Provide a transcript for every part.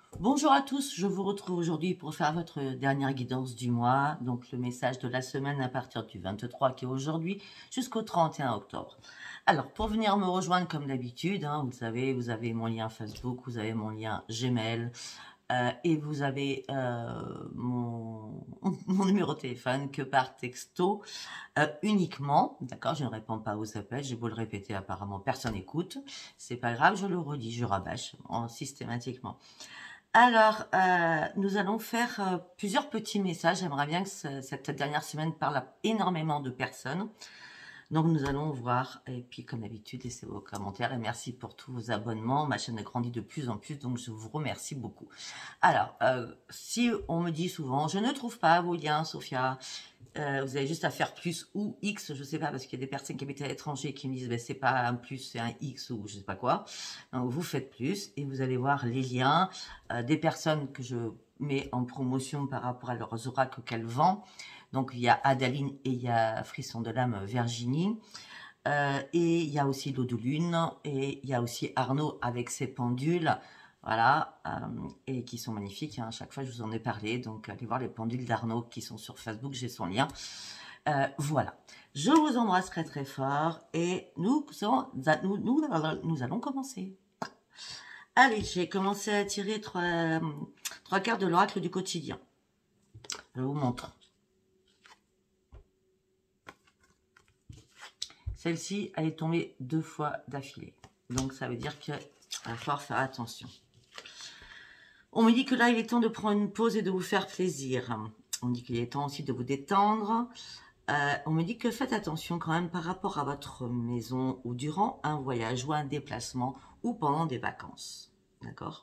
Bonjour à tous, je vous retrouve aujourd'hui pour faire votre dernière guidance du mois, donc le message de la semaine à partir du 23 qui est aujourd'hui jusqu'au 31 octobre. Alors pour venir me rejoindre comme d'habitude, vous savez, vous avez mon lien Facebook, vous avez mon lien Gmail et vous avez mon numéro de téléphone que par texto uniquement, d'accord, je ne réponds pas aux appels, j'ai beau le répéter, apparemment personne n'écoute, c'est pas grave, je le redis, je rabâche systématiquement. Alors, nous allons faire plusieurs petits messages. J'aimerais bien que cette dernière semaine parle à énormément de personnes. Donc, nous allons voir. Et puis, comme d'habitude, laissez vos commentaires. Et merci pour tous vos abonnements. Ma chaîne a grandi de plus en plus. Donc, je vous remercie beaucoup. Alors, si on me dit souvent, je ne trouve pas vos liens, Sophia. Vous avez juste à faire plus ou X, je sais pas, parce qu'il y a des personnes qui habitent à l'étranger qui me disent, c'est pas un plus, c'est un X ou je sais pas quoi. Donc vous faites plus et vous allez voir les liens des personnes que je mets en promotion par rapport à leurs oracles qu'elles vendent. Donc il y a Adaline et il y a Frisson de l'âme Virginie. Et il y a aussi l'eau de lune et il y a aussi Arnaud avec ses pendules. Voilà, et qui sont magnifiques. À chaque fois, je vous en ai parlé. Donc, allez voir les pendules d'Arnaud qui sont sur Facebook. J'ai son lien. Voilà. Je vous embrasse très très fort et nous allons commencer. Allez, j'ai commencé à tirer trois cartes de l'oracle du quotidien. Je vous montre. Celle-ci, elle est tombée 2 fois d'affilée. Donc, ça veut dire qu'il va falloir faire attention. On me dit que là, il est temps de prendre une pause et de vous faire plaisir. On me dit qu'il est temps aussi de vous détendre. On me dit que faites attention quand même par rapport à votre maison ou durant un voyage ou un déplacement ou pendant des vacances. D'accord?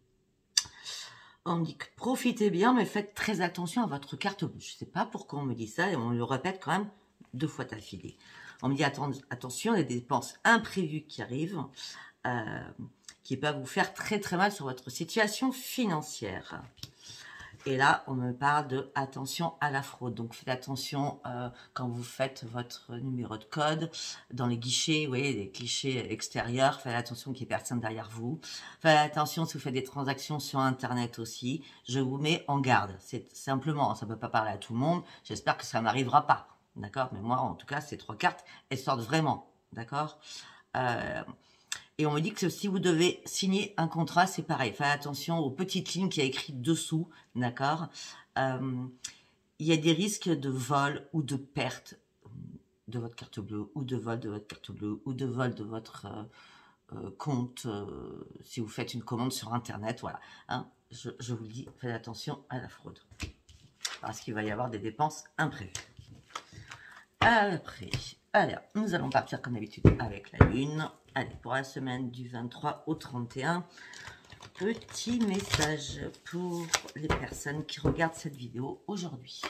On me dit que profitez bien, mais faites très attention à votre carte bleue. Je ne sais pas pourquoi on me dit ça et on le répète quand même 2 fois d'affilée. On me dit attention, il y a des dépenses imprévues qui arrivent. Qui peuvent vous faire très très mal sur votre situation financière. Et là, on me parle de attention à la fraude. Donc, faites attention quand vous faites votre numéro de code dans les guichets, vous voyez, les clichés extérieurs. Faites attention qu'il n'y ait personne derrière vous. Faites attention si vous faites des transactions sur Internet aussi. Je vous mets en garde. C'est simplement, ça ne peut pas parler à tout le monde. J'espère que ça n'arrivera pas. D'accord? Mais moi, en tout cas, ces 3 cartes, elles sortent vraiment. D'accord? Et on me dit que si vous devez signer un contrat, c'est pareil. Faites attention aux petites lignes qu'il y a écrites dessous, d'accord. Il y a des risques de vol ou de perte de votre carte bleue, ou de vol de votre carte bleue, ou de vol de votre compte, si vous faites une commande sur Internet, voilà. Je vous le dis, faites attention à la fraude. Parce qu'il va y avoir des dépenses imprévues. Après, alors, nous allons partir comme d'habitude avec la lune. Allez, pour la semaine du 23 au 31, petit message pour les personnes qui regardent cette vidéo aujourd'hui.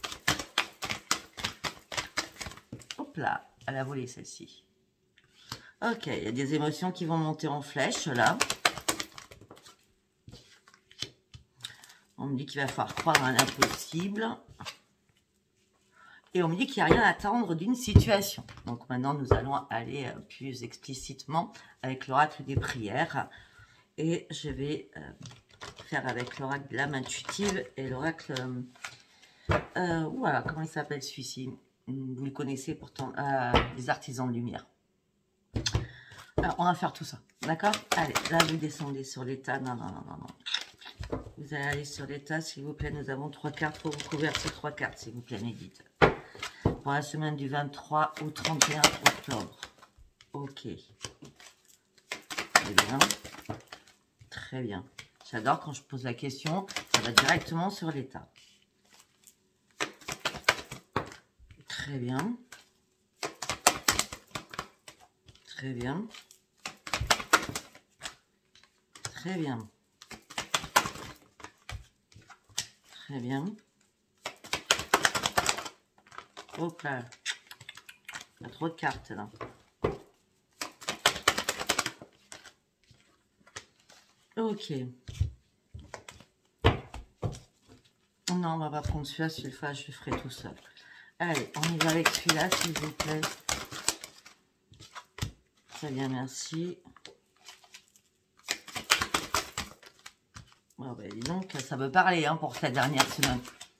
Hop là, elle a volé celle-ci. Ok, il y a des émotions qui vont monter en flèche, là. On me dit qu'il va falloir croire à l'impossible. Et on me dit qu'il n'y a rien à attendre d'une situation. Donc maintenant, nous allons aller plus explicitement avec l'oracle des prières. Et je vais faire avec l'oracle de l'âme intuitive et l'oracle... voilà, comment il s'appelle celui-ci? Vous le connaissez pourtant, les artisans de lumière. Alors, on va faire tout ça, d'accord? Allez, là, vous descendez sur l'état. Non. Vous allez aller sur l'état, s'il vous plaît. Nous avons 3 cartes pour vous couvrir ces 3 cartes, s'il vous plaît, médite. Pour la semaine du 23 au 31 octobre. Ok. Très bien. Très bien. J'adore quand je pose la question, ça va directement sur l'état. Très bien. Très bien. Très bien. Très bien. Hop là. Il y a trop de cartes là. Ok. Non, on va pas prendre celui-là, celui-là, je le ferai tout seul. Allez, on y va avec celui-là, s'il vous plaît. Très bien, merci. Oh, ben, dis donc, ça veut parler hein, pour cette dernière semaine.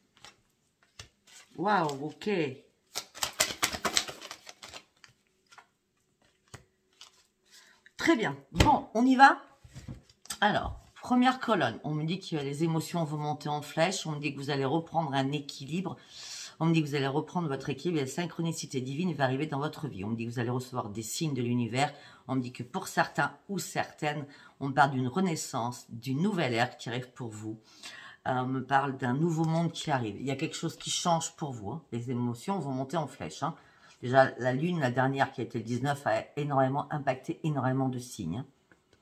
Waouh, ok. Très bien. Bon, on y va? Alors, première colonne. On me dit que les émotions vont monter en flèche. On me dit que vous allez reprendre un équilibre. On me dit que vous allez reprendre votre équilibre et la synchronicité divine va arriver dans votre vie. On me dit que vous allez recevoir des signes de l'univers. On me dit que pour certains ou certaines, on me parle d'une renaissance, d'une nouvelle ère qui arrive pour vous. On me parle d'un nouveau monde qui arrive. Il y a quelque chose qui change pour vous. Hein. Les émotions vont monter en flèche. Hein. Déjà, la lune, la dernière qui a été le 19, a énormément impacté énormément de signes. Hein.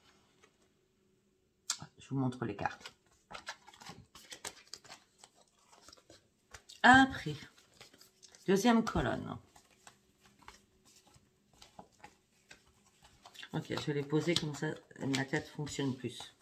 Je vous montre les cartes. Après, deuxième colonne. Ok, je vais les poser comme ça, ma tête fonctionne plus.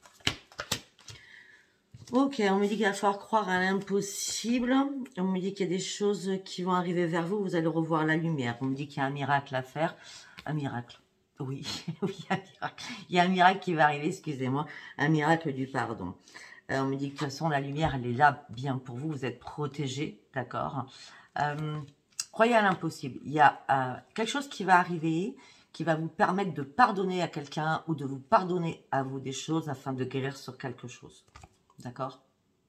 Ok, on me dit qu'il va falloir croire à l'impossible. On me dit qu'il y a des choses qui vont arriver vers vous. Vous allez revoir la lumière. On me dit qu'il y a un miracle à faire. Un miracle. Oui, oui, un miracle. Il y a un miracle qui va arriver, excusez-moi. Un miracle du pardon. On me dit que de toute façon, la lumière, elle est là bien pour vous. Vous êtes protégés, d'accord. Croyez à l'impossible. Il y a quelque chose qui va arriver qui va vous permettre de pardonner à quelqu'un ou de vous pardonner à vous des choses afin de guérir sur quelque chose. D'accord.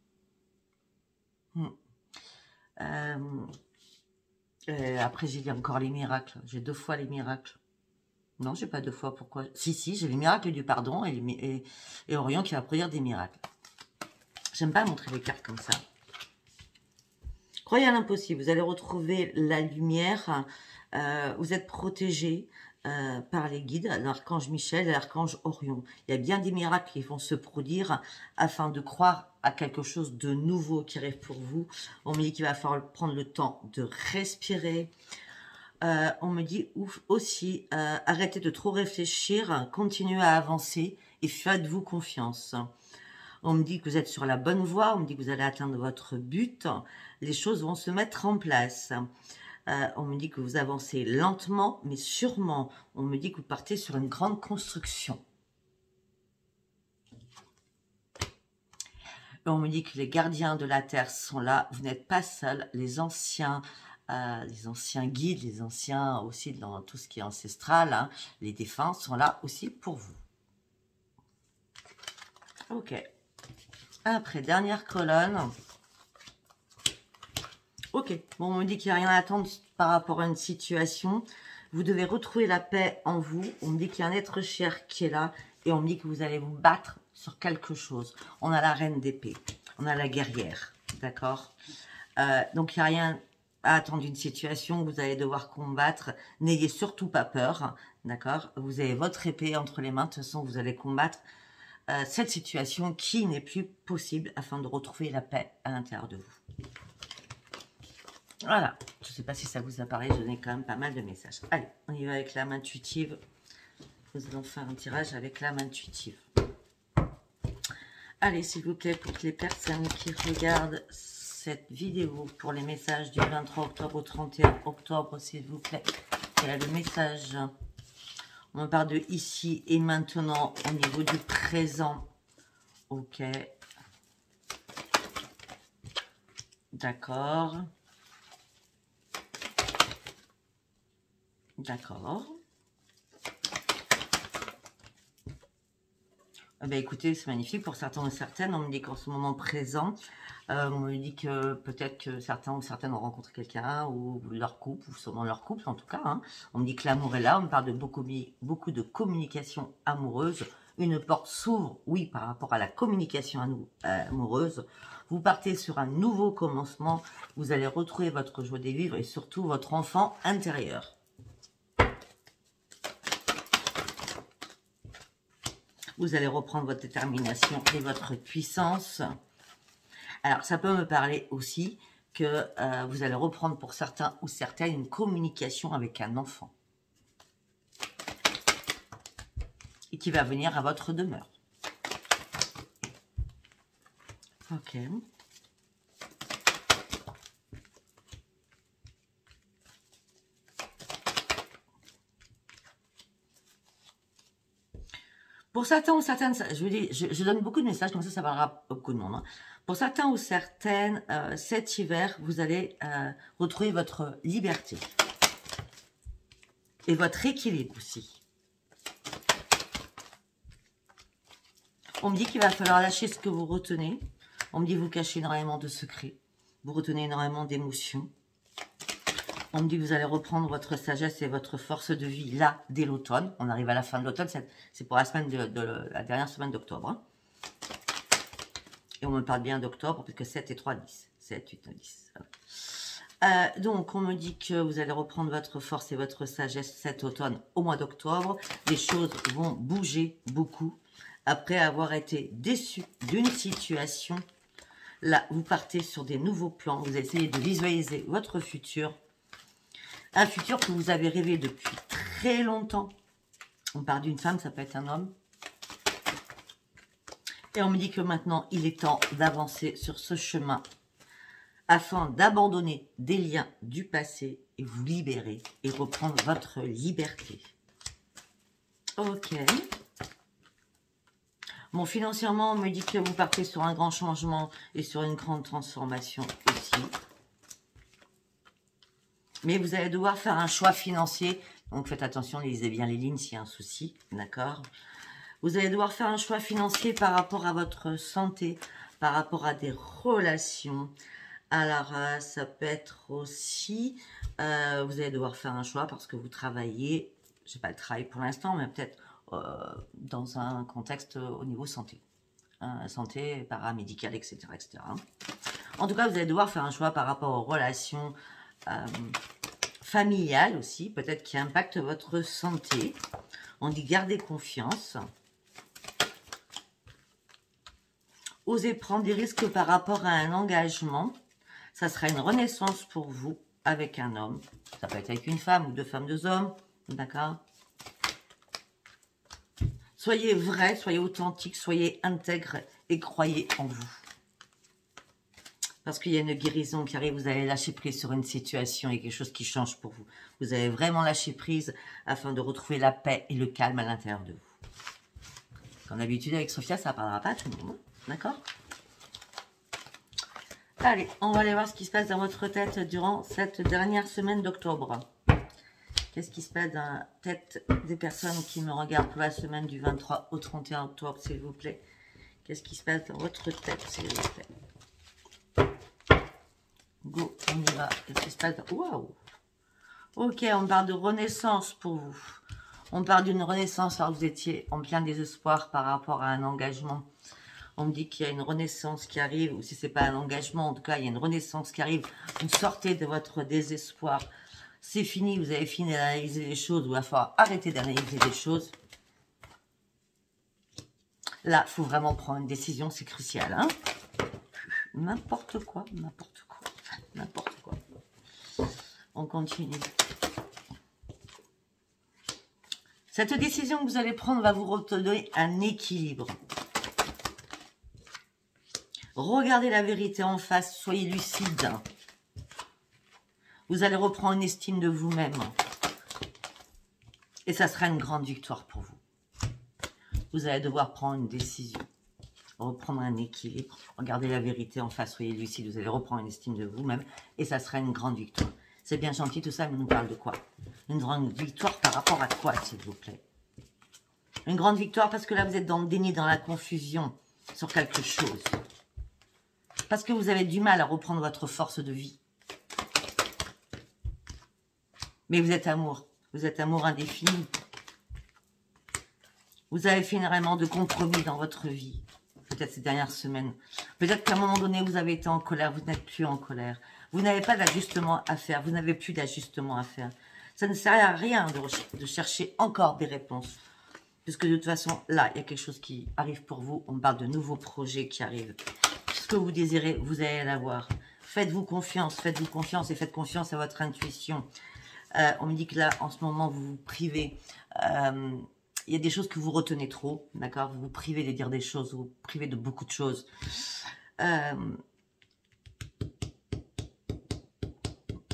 Après, j'ai dit encore les miracles. J'ai 2 fois les miracles. Non, j'ai pas 2 fois. Pourquoi? Si, j'ai les miracles du pardon et Orion qui va produire des miracles. J'aime pas montrer les cartes comme ça. Croyez à l'impossible. Vous allez retrouver la lumière. Vous êtes protégé par les guides, l'archange Michel et l'archange Orion. Il y a bien des miracles qui vont se produire afin de croire à quelque chose de nouveau qui arrive pour vous. On me dit qu'il va falloir prendre le temps de respirer. On me dit aussi, arrêtez de trop réfléchir, continuez à avancer et faites-vous confiance. On me dit que vous êtes sur la bonne voie, on me dit que vous allez atteindre votre but. Les choses vont se mettre en place. On me dit que vous avancez lentement, mais sûrement. On me dit que vous partez sur une grande construction. On me dit que les gardiens de la Terre sont là. Vous n'êtes pas seul. Les anciens guides, les anciens aussi dans tout ce qui est ancestral, hein, les défunts sont là aussi pour vous. Ok. Après, dernière colonne. Ok, bon, on me dit qu'il n'y a rien à attendre par rapport à une situation. Vous devez retrouver la paix en vous. On me dit qu'il y a un être cher qui est là. Et on me dit que vous allez vous battre sur quelque chose. On a la reine d'épée. On a la guerrière. D'accord. Donc, il n'y a rien à attendre d'une situation où vous allez devoir combattre. N'ayez surtout pas peur. D'accord. Vous avez votre épée entre les mains. De toute façon, vous allez combattre cette situation qui n'est plus possible afin de retrouver la paix à l'intérieur de vous. Voilà, je ne sais pas si ça vous a parlé, je donnais quand même pas mal de messages. Allez, on y va avec l'âme intuitive. Nous allons faire un tirage avec l'âme intuitive. Allez, s'il vous plaît, pour les personnes qui regardent cette vidéo, pour les messages du 23 octobre au 31 octobre, s'il vous plaît. Quel est le message? On parle de ici et maintenant au niveau du présent. Ok. D'accord. D'accord. Ben écoutez, c'est magnifique. Pour certains ou certaines, on me dit qu'en ce moment présent, on me dit que peut-être que certains ou certaines ont rencontré quelqu'un ou leur couple, ou sûrement leur couple en tout cas. Hein. On me dit que l'amour est là. On me parle de beaucoup de communication amoureuse. Une porte s'ouvre, oui, par rapport à la communication amoureuse. Vous partez sur un nouveau commencement. Vous allez retrouver votre joie de vivre et surtout votre enfant intérieur. Vous allez reprendre votre détermination et votre puissance. Alors, ça peut me parler aussi que vous allez reprendre pour certains ou certaines une communication avec un enfant. Et qui va venir à votre demeure. Ok. Pour certains ou certaines, je donne beaucoup de messages, comme ça parlera beaucoup de monde. Hein. Pour certains ou certaines, cet hiver, vous allez retrouver votre liberté. Et votre équilibre aussi. On me dit qu'il va falloir lâcher ce que vous retenez. On me dit que vous cachez énormément de secrets. Vous retenez énormément d'émotions. On me dit que vous allez reprendre votre sagesse et votre force de vie là, dès l'automne. On arrive à la fin de l'automne, c'est pour la semaine la dernière semaine d'octobre. Hein. Et on me parle bien d'octobre, puisque 7 et 3, 10. 7, 8, 9, 10. Voilà. Donc, on me dit que vous allez reprendre votre force et votre sagesse cet automne au mois d'octobre. Les choses vont bouger beaucoup. Après avoir été déçu d'une situation, là, vous partez sur des nouveaux plans. Vous essayez de visualiser votre futur. Un futur que vous avez rêvé depuis très longtemps. On parle d'une femme, ça peut être un homme. Et on me dit que maintenant, il est temps d'avancer sur ce chemin afin d'abandonner des liens du passé et vous libérer et reprendre votre liberté. Ok. Bon, financièrement, on me dit que vous partez sur un grand changement et sur une grande transformation aussi. Mais vous allez devoir faire un choix financier. Donc, faites attention, lisez bien les lignes s'il y a un souci. D'accord? Vous allez devoir faire un choix financier par rapport à votre santé, par rapport à des relations. Alors, ça peut être aussi... vous allez devoir faire un choix parce que vous travaillez... Je n'ai pas le travail pour l'instant, mais peut-être dans un contexte au niveau santé. Santé, paramédicale, etc., etc. En tout cas, vous allez devoir faire un choix par rapport aux relations... familiale aussi, peut-être qui impacte votre santé. On dit garder confiance. Osez prendre des risques par rapport à un engagement. Ça sera une renaissance pour vous avec un homme. Ça peut être avec une femme ou deux femmes, deux hommes. D'accord? Soyez vrai, soyez authentique, soyez intègre et croyez en vous. Parce qu'il y a une guérison qui arrive, vous allez lâcher prise sur une situation et quelque chose qui change pour vous. Vous allez vraiment lâcher prise afin de retrouver la paix et le calme à l'intérieur de vous. Comme d'habitude avec Sophia, ça ne parlera pas à tout le monde. D'accord? Allez, on va aller voir ce qui se passe dans votre tête durant cette dernière semaine d'octobre. Qu'est-ce qui se passe dans la tête des personnes qui me regardent pour la semaine du 23 au 31 octobre, s'il vous plaît? Qu'est-ce qui se passe dans votre tête, s'il vous plaît? Go, on y va. Qu'est-ce qui se passe? Waouh! Ok, on parle de renaissance pour vous. On parle d'une renaissance alors vous étiez en plein désespoir par rapport à un engagement. On me dit qu'il y a une renaissance qui arrive, ou si ce n'est pas un engagement, en tout cas, il y a une renaissance qui arrive. Vous sortez de votre désespoir. C'est fini, vous avez fini d'analyser les choses, il va falloir arrêter d'analyser les choses. Là, il faut vraiment prendre une décision, c'est crucial. Hein, n'importe quoi, n'importe quoi. N'importe quoi. On continue. Cette décision que vous allez prendre va vous redonner un équilibre. Regardez la vérité en face, soyez lucide. Vous allez reprendre une estime de vous-même. Et ça sera une grande victoire pour vous. Vous allez devoir prendre une décision. Reprendre un équilibre. Regardez la vérité en face, soyez lucide. Vous allez reprendre une estime de vous-même. Et ça sera une grande victoire. C'est bien gentil tout ça, mais on nous parle de quoi? Une grande victoire par rapport à quoi, s'il vous plaît? Une grande victoire parce que là, vous êtes dans le déni, dans la confusion sur quelque chose. Parce que vous avez du mal à reprendre votre force de vie. Mais vous êtes amour. Vous êtes amour indéfini. Vous avez fait énormément de compromis dans votre vie. Peut-être ces dernières semaines. Peut-être qu'à un moment donné, vous avez été en colère. Vous n'êtes plus en colère. Vous n'avez pas d'ajustement à faire. Vous n'avez plus d'ajustement à faire. Ça ne sert à rien de chercher encore des réponses. Puisque de toute façon, là, il y a quelque chose qui arrive pour vous. On parle de nouveaux projets qui arrivent. Ce que vous désirez, vous allez l'avoir. Faites-vous confiance et faites confiance à votre intuition. On me dit que là, en ce moment, vous vous privez. Il y a des choses que vous retenez trop, d'accord? Vous vous privez de dire des choses, vous vous privez de beaucoup de choses.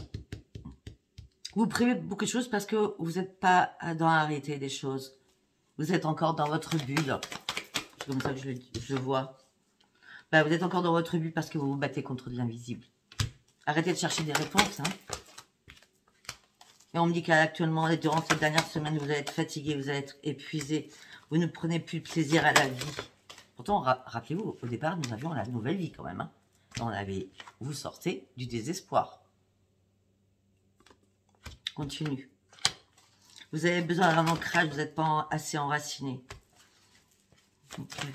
Vous privez de beaucoup de choses parce que vous n'êtes pas dans la réalité des choses. Vous êtes encore dans votre bulle. C'est comme ça que je vois. Bah, vous êtes encore dans votre bulle parce que vous vous battez contre de l'invisible. Arrêtez de chercher des réponses. Hein. Et on me dit qu'actuellement, durant cette dernière semaine, vous allez être fatigué, vous allez être épuisé. Vous ne prenez plus de plaisir à la vie. Pourtant, rappelez-vous, au départ, nous avions la nouvelle vie quand même. Hein. Vous sortez du désespoir. Continue. Vous avez besoin d'un ancrage, vous n'êtes pas assez enraciné. Okay.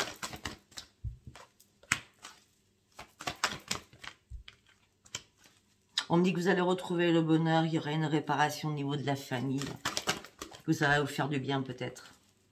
On me dit que vous allez retrouver le bonheur, il y aura une réparation au niveau de la famille. Que ça va vous faire du bien peut-être.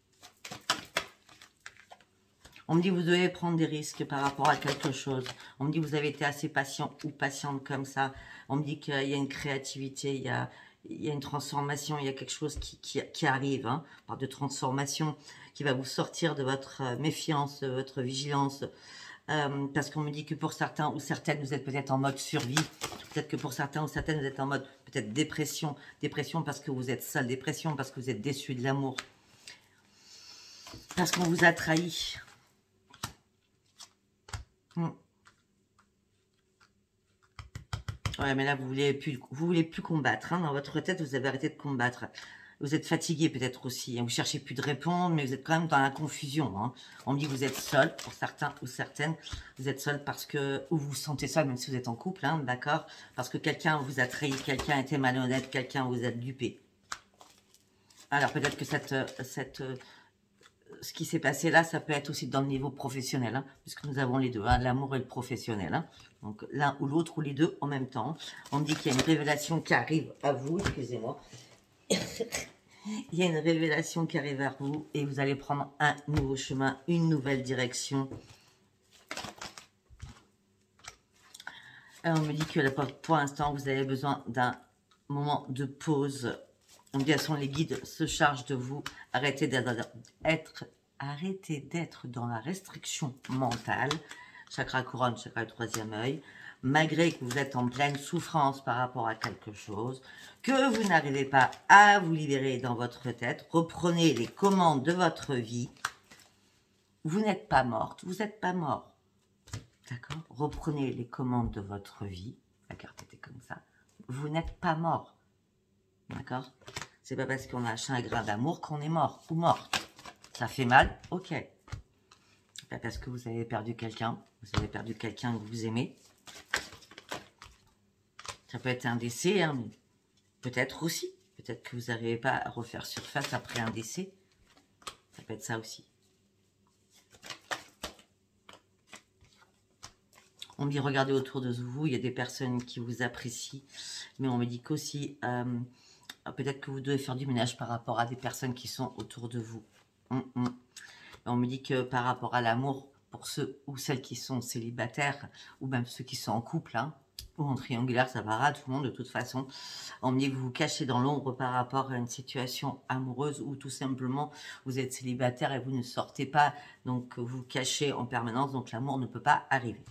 On me dit que vous devez prendre des risques par rapport à quelque chose. On me dit que vous avez été assez patient ou patiente comme ça. On me dit qu'il y a une créativité, il y a une transformation, il y a quelque chose qui arrive. Hein. On parle de transformation qui va vous sortir de votre méfiance, de votre vigilance. Parce qu'on me dit que pour certains ou certaines, vous êtes peut-être en mode survie. Peut-être que pour certains ou certaines, vous êtes en mode peut-être dépression. Dépression parce que vous êtes seul. Dépression parce que vous êtes déçu de l'amour. Parce qu'on vous a trahi. Ouais, mais là, vous voulez plus combattre. Hein. Dans votre tête, vous avez arrêté de combattre. Vous êtes fatigué peut-être aussi. Hein. Vous cherchez plus de réponse, mais vous êtes quand même dans la confusion. Hein. On me dit que vous êtes seul, pour certains ou certaines. Vous êtes seul parce que, ou vous vous sentez seul, même si vous êtes en couple, hein, d'accord? Parce que quelqu'un vous a trahi, quelqu'un a été malhonnête, quelqu'un vous a dupé. Alors peut-être que ce qui s'est passé là, ça peut être aussi dans le niveau professionnel, hein, puisque nous avons les deux, hein, l'amour et le professionnel. Hein. Donc l'un ou l'autre, ou les deux en même temps. On me dit qu'il y a une révélation qui arrive à vous, excusez-moi. Il y a une révélation qui arrive à vous et vous allez prendre un nouveau chemin, une nouvelle direction. Alors, on me dit que pour l'instant, vous avez besoin d'un moment de pause. On me dit, les guides se chargent de vous. Arrêtez d'être dans la restriction mentale. Chakra couronne, chakra troisième œil. Malgré que vous êtes en pleine souffrance par rapport à quelque chose, que vous n'arrivez pas à vous libérer dans votre tête, reprenez les commandes de votre vie. Vous n'êtes pas morte, vous n'êtes pas mort. D'accord? Reprenez les commandes de votre vie. La carte était comme ça. Vous n'êtes pas mort. D'accord? C'est pas parce qu'on a un chagrin d'amour qu'on est mort ou morte. Ça fait mal? Ok. C'est pas parce que vous avez perdu quelqu'un. Vous avez perdu quelqu'un que vous aimez. Ça peut être un décès, hein, mais peut-être aussi. Peut-être que vous n'arrivez pas à refaire surface après un décès. Ça peut être ça aussi. On me dit, regardez autour de vous, il y a des personnes qui vous apprécient. Mais on me dit qu'aussi, peut-être que vous devez faire du ménage par rapport à des personnes qui sont autour de vous. On me dit que par rapport à l'amour, pour ceux ou celles qui sont célibataires, ou même ceux qui sont en couple, hein, ou en triangulaire, ça va à tout le monde de toute façon. On me dit que vous vous cachez dans l'ombre par rapport à une situation amoureuse ou tout simplement vous êtes célibataire et vous ne sortez pas, donc vous vous cachez en permanence, donc l'amour ne peut pas arriver.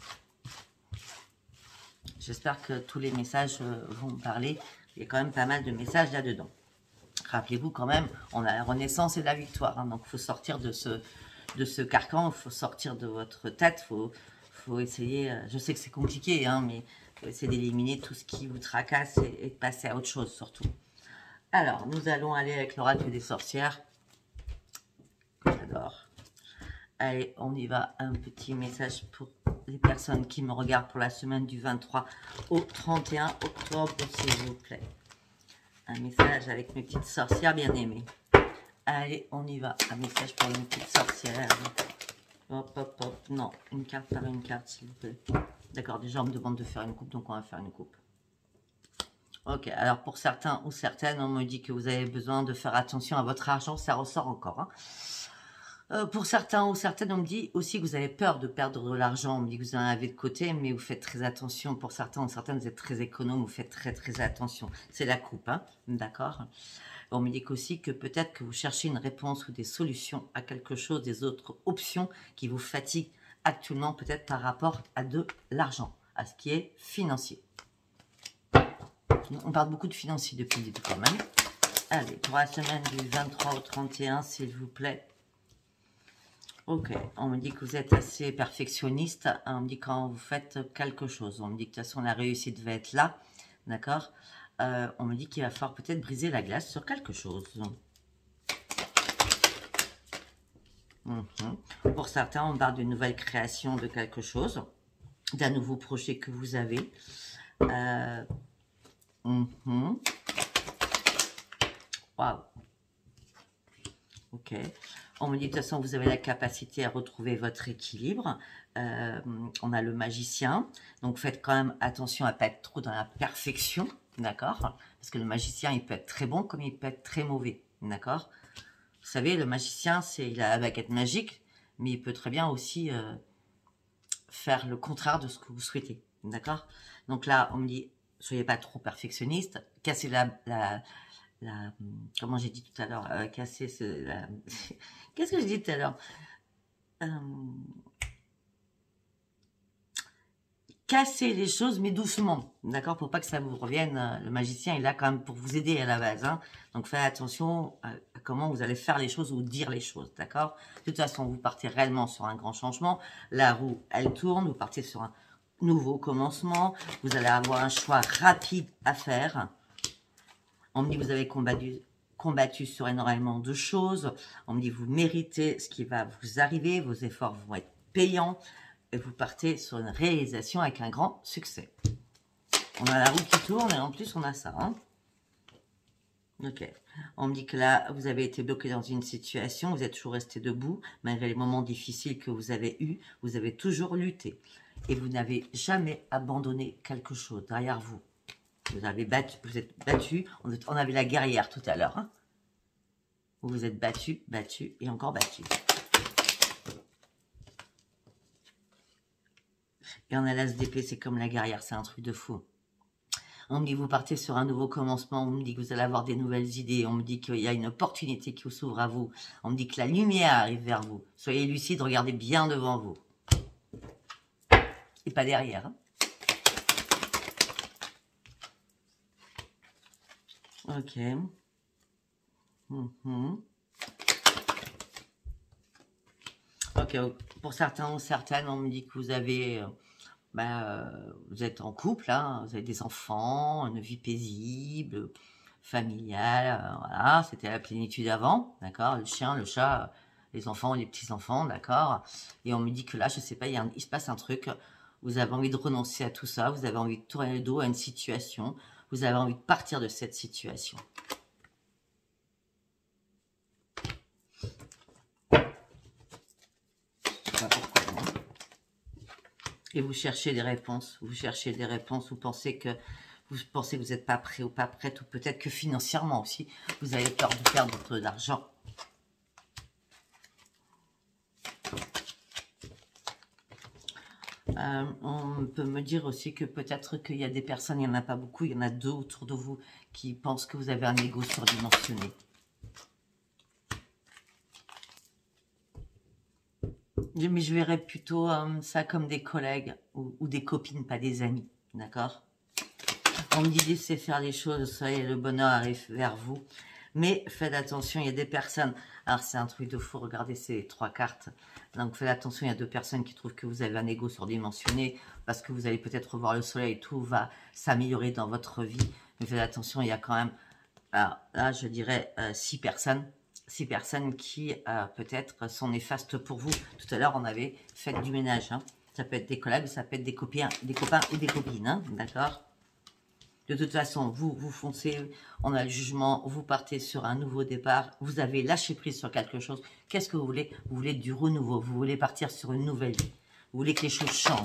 J'espère que tous les messages vont parler. Il y a quand même pas mal de messages là-dedans. Rappelez-vous quand même, on a la renaissance et la victoire. Hein, donc il faut sortir de ce carcan, il faut sortir de votre tête, il faut essayer, je sais que c'est compliqué, hein, mais il faut essayer d'éliminer tout ce qui vous tracasse et de passer à autre chose surtout. Alors, nous allons aller avec l'oracle des sorcières. J'adore. Allez, on y va. Un petit message pour les personnes qui me regardent pour la semaine du 23 au 31 octobre, s'il vous plaît. Un message avec mes petites sorcières bien-aimées. Allez, on y va. Un message pour une petite sorcière. Hop, hop, hop. Non, une carte par une carte, s'il vous plaît. D'accord, déjà, on me demande de faire une coupe, donc on va faire une coupe. Ok, alors pour certains ou certaines, on me dit que vous avez besoin de faire attention à votre argent. Ça ressort encore, hein. Pour certains ou certaines, on me dit aussi que vous avez peur de perdre de l'argent. On me dit que vous en avez de côté, mais vous faites très attention. Pour certains ou certaines, vous êtes très économe, vous faites très attention. C'est la coupe, hein, d'accord? On me dit aussi que peut-être que vous cherchez une réponse ou des solutions à quelque chose, des autres options qui vous fatiguent actuellement, peut-être par rapport à de l'argent, à ce qui est financier. On parle beaucoup de financier depuis le début quand même. Allez, pour la semaine du 23 au 31, s'il vous plaît. Ok, on me dit que vous êtes assez perfectionniste. On me dit quand vous faites quelque chose. On me dit que de toute façon la réussite va être là. D'accord. On me dit qu'il va falloir peut-être briser la glace sur quelque chose. Pour certains, on parle d'une nouvelle création de quelque chose, d'un nouveau projet que vous avez. Waouh. Ok. On me dit de toute façon, vous avez la capacité à retrouver votre équilibre. On a le magicien. Donc, faites quand même attention à ne pas être trop dans la perfection. D'accord? Parce que le magicien, il peut être très bon comme il peut être très mauvais. D'accord? Vous savez, le magicien, il a la baguette magique, mais il peut très bien aussi faire le contraire de ce que vous souhaitez. D'accord? Donc là, on me dit, soyez pas trop perfectionniste. Cassez comment j'ai dit tout à l'heure, casser qu'est-ce que j'ai dit tout à l'heure, casser les choses mais doucement, d'accord, pour pas que ça vous revienne. Le magicien est là quand même pour vous aider à la base, hein. Donc faites attention à comment vous allez faire les choses ou dire les choses, d'accord. De toute façon, vous partez réellement sur un grand changement, la roue elle tourne, vous partez sur un nouveau commencement, vous allez avoir un choix rapide à faire. On me dit que vous avez combattu sur énormément de choses. On me dit que vous méritez ce qui va vous arriver. Vos efforts vont être payants. Et vous partez sur une réalisation avec un grand succès. On a la roue qui tourne et en plus on a ça. Hein. Ok. On me dit que là, vous avez été bloqué dans une situation. Vous êtes toujours resté debout. Malgré les moments difficiles que vous avez eus, vous avez toujours lutté. Et vous n'avez jamais abandonné quelque chose derrière vous. Vous êtes battu. On avait la guerrière tout à l'heure. Hein. Vous vous êtes battu, battu et encore battu. Et on a l'as d'épée, c'est comme la guerrière, c'est un truc de fou. On me dit que vous partez sur un nouveau commencement, on me dit que vous allez avoir des nouvelles idées, on me dit qu'il y a une opportunité qui s'ouvre à vous, on me dit que la lumière arrive vers vous. Soyez lucide, regardez bien devant vous. Et pas derrière. Hein. Ok. Ok, pour certains ou certaines, on me dit que vous avez, vous êtes en couple, hein, vous avez des enfants, une vie paisible, familiale, voilà, c'était la plénitude avant, d'accord, le chien, le chat, les enfants, les petits-enfants, d'accord, et on me dit que là, je sais pas, il se passe un truc, vous avez envie de renoncer à tout ça, vous avez envie de tourner le dos à une situation, vous avez envie de partir de cette situation. Et vous cherchez des réponses, vous pensez que vous n'êtes pas prêt ou pas prête, ou peut-être que financièrement aussi, vous avez peur de perdre de l'argent. On peut me dire aussi que peut-être qu'il y a des personnes, il n'y en a pas beaucoup, il y en a 2 autour de vous qui pensent que vous avez un ego surdimensionné. Mais je verrais plutôt ça comme des collègues ou des copines, pas des amis, d'accord? On me dit laissez faire les choses, ça y est, le bonheur arrive vers vous. Mais faites attention, il y a des personnes, alors c'est un truc de fou, regardez ces 3 cartes. Donc faites attention, il y a 2 personnes qui trouvent que vous avez un ego surdimensionné, parce que vous allez peut-être revoir le soleil, tout va s'améliorer dans votre vie. Mais faites attention, il y a quand même, alors là je dirais 6 personnes. 6 personnes qui peut-être sont néfastes pour vous. Tout à l'heure on avait fait du ménage. Hein. Ça peut être des collègues, ça peut être des copains ou des copines. Hein, d'accord? De toute façon, vous foncez, on a le jugement, vous partez sur un nouveau départ, vous avez lâché prise sur quelque chose. Qu'est-ce que vous voulez? Vous voulez du renouveau, vous voulez partir sur une nouvelle vie. Vous voulez que les choses changent.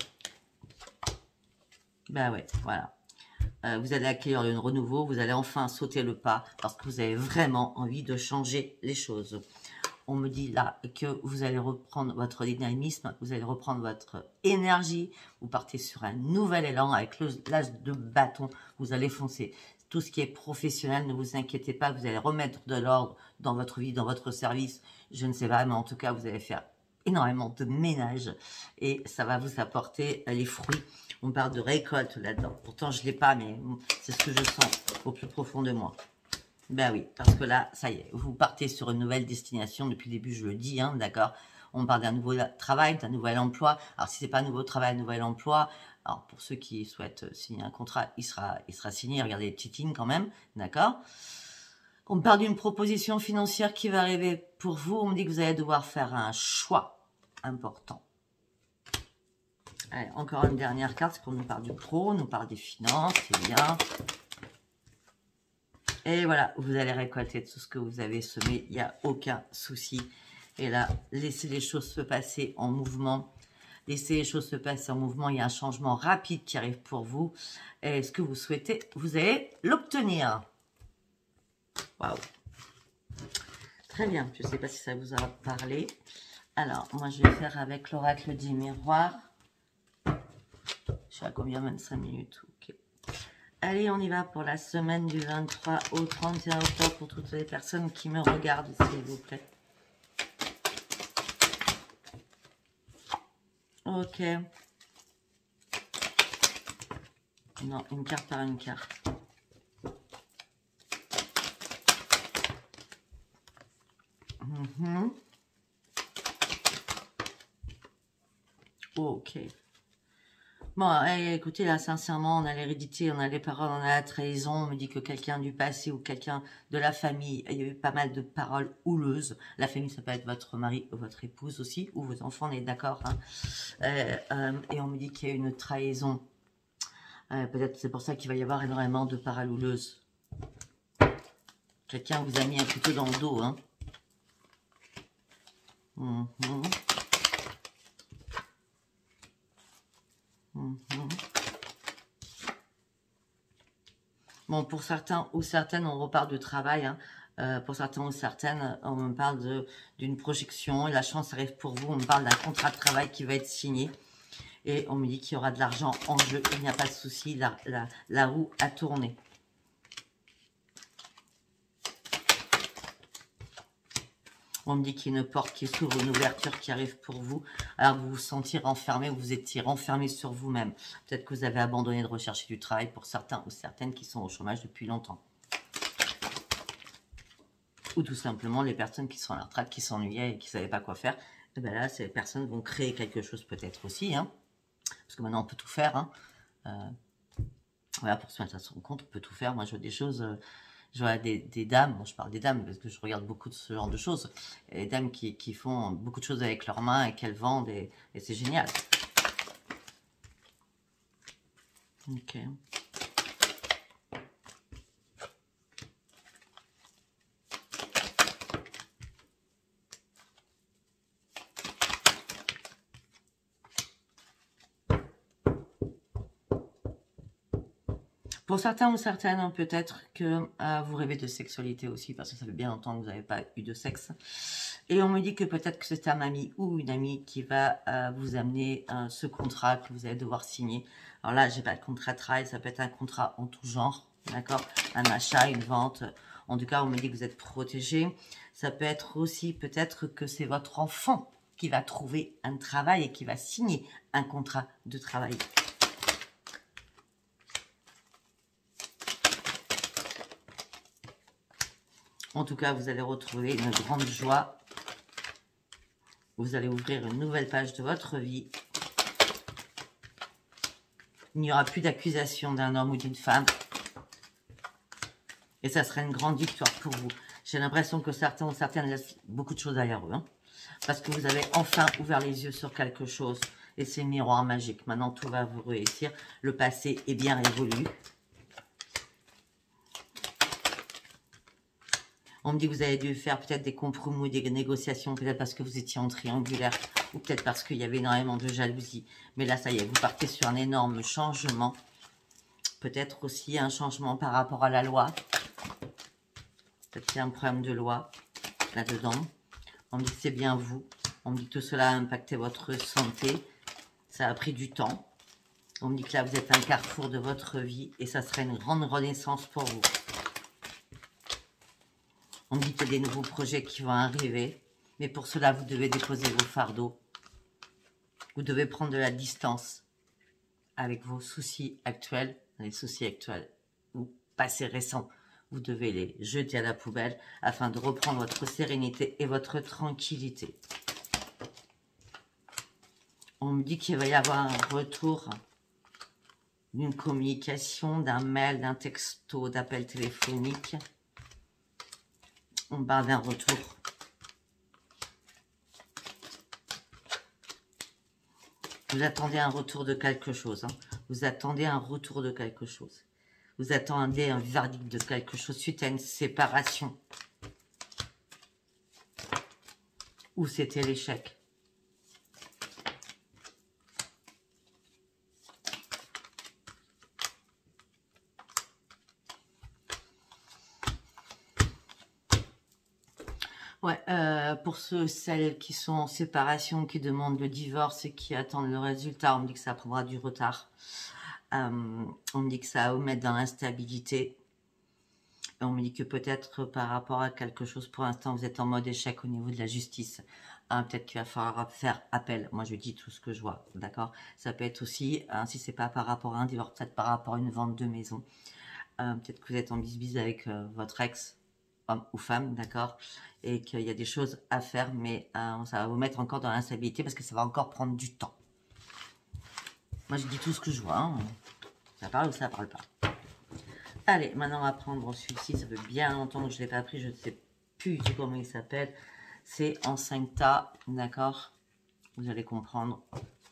Ben ouais, voilà. Vous allez accueillir le renouveau, vous allez enfin sauter le pas parce que vous avez vraiment envie de changer les choses. On me dit là que vous allez reprendre votre dynamisme, vous allez reprendre votre énergie, vous partez sur un nouvel élan avec l'as de bâton, vous allez foncer. Tout ce qui est professionnel, ne vous inquiétez pas, vous allez remettre de l'ordre dans votre vie, dans votre service, je ne sais pas, mais en tout cas, vous allez faire énormément de ménage et ça va vous apporter les fruits. On parle de récolte là-dedans. Pourtant, je ne l'ai pas, mais c'est ce que je sens au plus profond de moi. Ben oui, parce que là, ça y est, vous partez sur une nouvelle destination. Depuis le début, je le dis, hein, d'accord. On parle d'un nouveau travail, d'un nouvel emploi. Alors, si c'est pas un nouveau travail, un nouvel emploi, alors pour ceux qui souhaitent signer un contrat, il sera signé. Regardez les petites lignes quand même, d'accord? On me parle d'une proposition financière qui va arriver pour vous. On me dit que vous allez devoir faire un choix important. Allez, encore une dernière carte, parce qu'on nous parle du pro, on nous parle des finances, c'est bien. Et voilà, vous allez récolter tout ce que vous avez semé, il n'y a aucun souci. Et là, laissez les choses se passer en mouvement. Laissez les choses se passer en mouvement, il y a un changement rapide qui arrive pour vous. Et ce que vous souhaitez, vous allez l'obtenir. Waouh. Très bien, je ne sais pas si ça vous a parlé. Alors, moi je vais faire avec l'oracle du miroir. Je suis à combien? 25 minutes. Ok. Allez, on y va pour la semaine du 23 au 31 octobre pour toutes les personnes qui me regardent, s'il vous plaît. Ok. Non, une carte par une carte. Ok. Bon, écoutez, là, sincèrement, on a l'hérédité, on a les paroles, on a la trahison. On me dit que quelqu'un du passé ou quelqu'un de la famille, il y a eu pas mal de paroles houleuses. La famille, ça peut être votre mari ou votre épouse aussi, ou vos enfants, on est d'accord. Hein. Et on me dit qu'il y a une trahison. Peut-être c'est pour ça qu'il va y avoir énormément de paroles houleuses. Quelqu'un vous a mis un couteau dans le dos. Hein. Bon, pour certains ou certaines, on reparle de travail. Hein. Pour certains ou certaines, on me parle d'une projection. Et la chance arrive pour vous. On me parle d'un contrat de travail qui va être signé. Et on me dit qu'il y aura de l'argent en jeu. Il n'y a pas de souci. La roue a tourné. On me dit qu'il y a une porte qui s'ouvre, une ouverture qui arrive pour vous. Alors vous vous sentirez enfermé, vous étiez renfermé sur vous-même. Peut-être que vous avez abandonné de rechercher du travail pour certains ou certaines qui sont au chômage depuis longtemps. Ou tout simplement les personnes qui sont à la retraite, qui s'ennuyaient et qui ne savaient pas quoi faire. Et bien là, ces personnes vont créer quelque chose peut-être aussi. Hein, parce que maintenant on peut tout faire. Hein. Voilà, pour se mettre à son compte, on peut tout faire. Moi je vois des choses... Je vois des dames, bon, je parle des dames parce que je regarde beaucoup de ce genre de choses, des dames qui font beaucoup de choses avec leurs mains et qu'elles vendent et c'est génial. Ok. Pour certains ou certaines, peut-être que vous rêvez de sexualité aussi, parce que ça fait bien longtemps que vous n'avez pas eu de sexe. Et on me dit que peut-être que c'est un ami ou une amie qui va vous amener ce contrat que vous allez devoir signer. Alors là, j'ai pas de contrat de travail, ça peut être un contrat en tout genre, d'accord? Un achat, une vente. En tout cas, on me dit que vous êtes protégé. Ça peut être aussi peut-être que c'est votre enfant qui va trouver un travail et qui va signer un contrat de travail. En tout cas, vous allez retrouver une grande joie. Vous allez ouvrir une nouvelle page de votre vie. Il n'y aura plus d'accusation d'un homme ou d'une femme. Et ça sera une grande victoire pour vous. J'ai l'impression que certains ou certaines laissent beaucoup de choses derrière eux. Hein, parce que vous avez enfin ouvert les yeux sur quelque chose. Et c'est le miroir magique. Maintenant, tout va vous réussir. Le passé est bien révolu. On me dit que vous avez dû faire peut-être des compromis, des négociations, peut-être parce que vous étiez en triangulaire, ou peut-être parce qu'il y avait énormément de jalousie. Mais là, ça y est, vous partez sur un énorme changement. Peut-être aussi un changement par rapport à la loi. Peut-être qu'il y a un problème de loi là-dedans. On me dit que c'est bien vous. On me dit que tout cela a impacté votre santé. Ça a pris du temps. On me dit que là, vous êtes un carrefour de votre vie et ça serait une grande renaissance pour vous. On dit qu'il y a des nouveaux projets qui vont arriver. Mais pour cela, vous devez déposer vos fardeaux. Vous devez prendre de la distance avec vos soucis actuels, les soucis actuels ou passés récents. Vous devez les jeter à la poubelle afin de reprendre votre sérénité et votre tranquillité. On me dit qu'il va y avoir un retour d'une communication, d'un mail, d'un texto, d'appel téléphonique. On parle d'un retour. Vous attendez un retour de quelque chose. Hein. Vous attendez un retour de quelque chose. Vous attendez un verdict de quelque chose suite à une séparation. Ou c'était l'échec. Ouais, pour celles qui sont en séparation, qui demandent le divorce et qui attendent le résultat, on me dit que ça prendra du retard. On me dit que ça va vous mettre dans l'instabilité. Et on me dit que peut-être par rapport à quelque chose, pour l'instant, vous êtes en mode échec au niveau de la justice. Peut-être qu'il va falloir faire appel. Moi, je dis tout ce que je vois, d'accord? Ça peut être aussi, si c'est pas par rapport à un divorce, peut-être par rapport à une vente de maison. Peut-être que vous êtes en bisbise avec votre ex, homme ou femme, d'accord, et qu'il y a des choses à faire, mais ça va vous mettre encore dans l'instabilité parce que ça va encore prendre du temps. Moi, je dis tout ce que je vois. Hein. Ça parle ou ça parle pas. Allez, maintenant, on va prendre celui-ci. Ça fait bien longtemps que je ne l'ai pas pris. Je ne sais plus du tout comment il s'appelle. C'est en 5 tas, d'accord? Vous allez comprendre.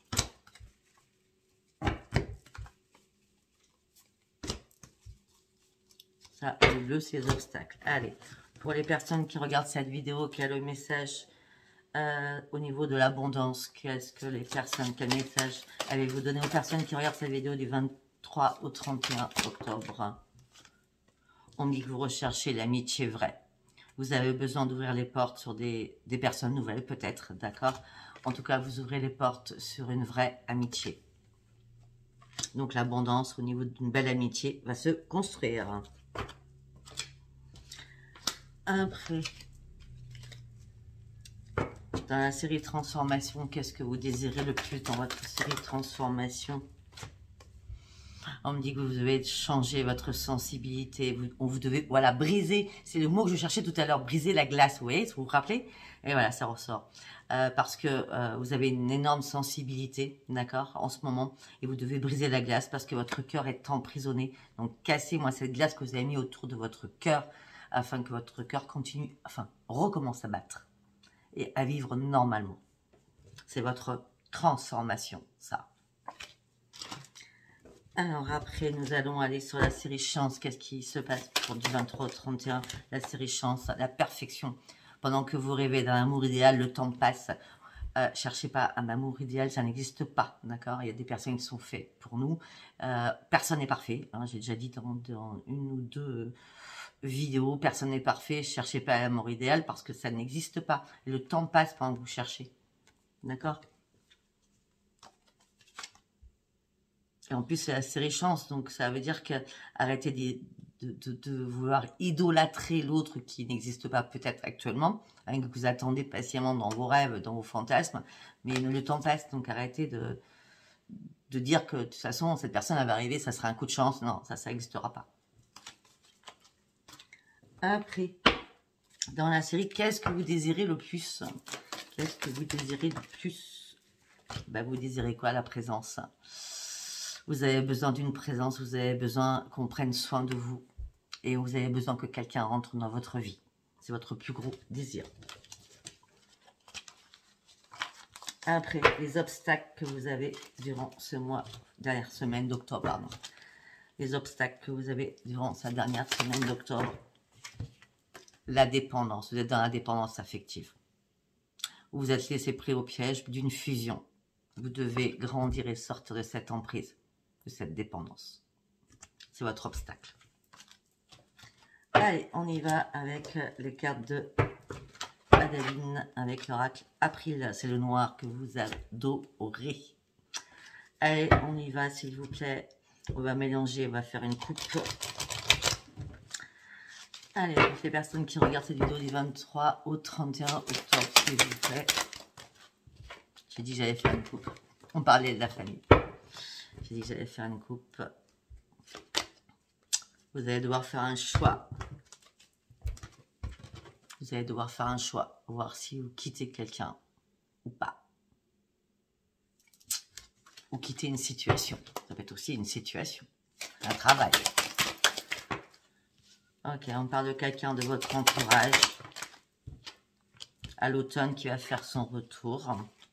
Ça, le bleu, c'est les obstacles. Allez, pour les personnes qui regardent cette vidéo, qui a le message au niveau de l'abondance, qu'est-ce que les personnes, quel message allez-vous donner aux personnes qui regardent cette vidéo du 23 au 31 octobre? On dit que vous recherchez l'amitié vraie. Vous avez besoin d'ouvrir les portes sur des personnes nouvelles, peut-être, d'accord? En tout cas, vous ouvrez les portes sur une vraie amitié. Donc, l'abondance au niveau d'une belle amitié va se construire. Après, dans la série Transformation, qu'est-ce que vous désirez le plus dans votre série Transformation? On me dit que vous devez changer votre sensibilité. Vous devez, voilà, briser. C'est le mot que je cherchais tout à l'heure. Briser la glace, vous voyez, vous vous rappelez? Et voilà, ça ressort. Parce que vous avez une énorme sensibilité, d'accord, en ce moment. Et vous devez briser la glace parce que votre cœur est emprisonné. Donc, cassez-moi cette glace que vous avez mis autour de votre cœur afin que votre cœur continue, enfin, recommence à battre et à vivre normalement. C'est votre transformation, ça. Alors après, nous allons aller sur la série Chance. Qu'est-ce qui se passe pour du 23 au 31? La série Chance, la perfection. Pendant que vous rêvez d'un amour idéal, le temps passe. Cherchez pas un amour idéal, ça n'existe pas, d'accord? Il y a des personnes qui sont faites pour nous. Personne n'est parfait. Hein, j'ai déjà dit dans une ou deux vidéos, personne n'est parfait. Cherchez pas l'amour idéal parce que ça n'existe pas. Le temps passe pendant que vous cherchez, d'accord? Et en plus, c'est la série Chance, donc ça veut dire que arrêtez de vouloir idolâtrer l'autre qui n'existe pas peut-être actuellement, hein, que vous attendez patiemment dans vos rêves, dans vos fantasmes, mais le temps passe, donc arrêtez de dire que de toute façon, cette personne va arriver, ça sera un coup de chance. Non, ça n'existera pas. Après, dans la série, qu'est-ce que vous désirez le plus? Qu'est-ce que vous désirez le plus? Ben, vous désirez quoi? La présence. Vous avez besoin d'une présence, vous avez besoin qu'on prenne soin de vous. Et vous avez besoin que quelqu'un rentre dans votre vie. C'est votre plus gros désir. Après, les obstacles que vous avez durant ce mois, dernière semaine d'octobre, pardon. Les obstacles que vous avez durant cette dernière semaine d'octobre. La dépendance, vous êtes dans la dépendance affective. Vous êtes laissé pris au piège d'une fusion. Vous devez grandir et sortir de cette emprise, de cette dépendance. C'est votre obstacle. Allez, on y va avec les cartes de Adeline, avec l'oracle April. C'est le noir que vous adorez. Allez, on y va, s'il vous plaît. On va mélanger, on va faire une coupe. Allez, pour les personnes qui regardent cette vidéo du 23 au 31 octobre, s'il vous plaît. J'ai dit que j'allais faire une coupe. On parlait de la famille. J'ai dit que j'allais faire une coupe. Vous allez devoir faire un choix. Vous allez devoir faire un choix. Voir si vous quittez quelqu'un ou pas. ou quitter une situation. Ça peut être aussi une situation, un travail. Ok, on parle de quelqu'un de votre entourage à l'automne qui va faire son retour.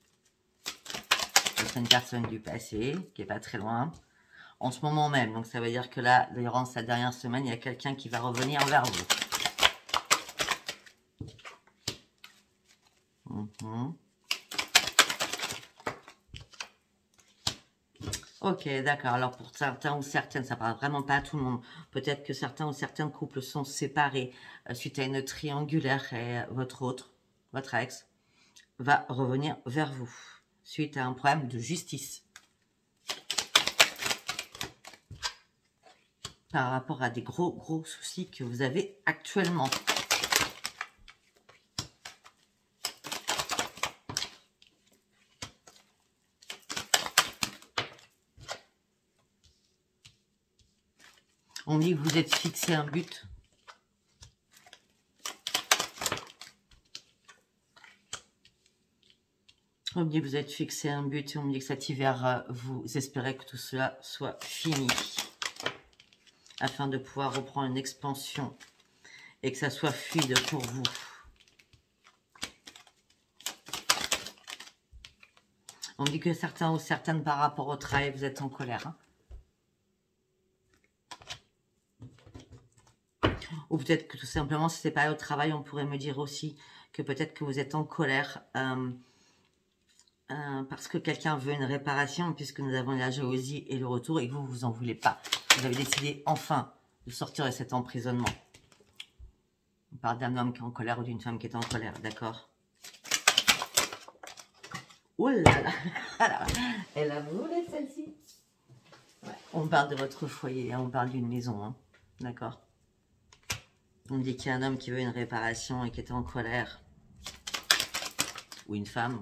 C'est une personne du passé qui n'est pas très loin. En ce moment même, donc ça veut dire que là, durant sa dernière semaine, il y a quelqu'un qui va revenir vers vous. Ok, d'accord. Alors pour certains ou certaines, ça parle vraiment pas à tout le monde. Peut-être que certains ou certains couples sont séparés suite à une triangulaire et votre ex, va revenir vers vous suite à un problème de justice. Par rapport à des gros soucis que vous avez actuellement. On dit que vous êtes fixé un but. On me dit que vous êtes fixé un but et on me dit que cet hiver, vous espérez que tout cela soit fini. Afin de pouvoir reprendre une expansion et que ça soit fluide pour vous. On me dit que certains ou certaines par rapport au travail, vous êtes en colère. Hein. Ou peut-être que tout simplement, si ce n'est pas au travail, on pourrait me dire aussi que peut-être que vous êtes en colère parce que quelqu'un veut une réparation, puisque nous avons la jalousie et le retour, et que vous, vous en voulez pas. Vous avez décidé enfin de sortir de cet emprisonnement. On parle d'un homme qui est en colère ou d'une femme qui est en colère, d'accord? Oh là là, alors, elle a volé celle-ci. Ouais. On parle de votre foyer, hein, on parle d'une maison, hein, d'accord? On dit qu'il y a un homme qui veut une réparation et qui est en colère. Ou une femme.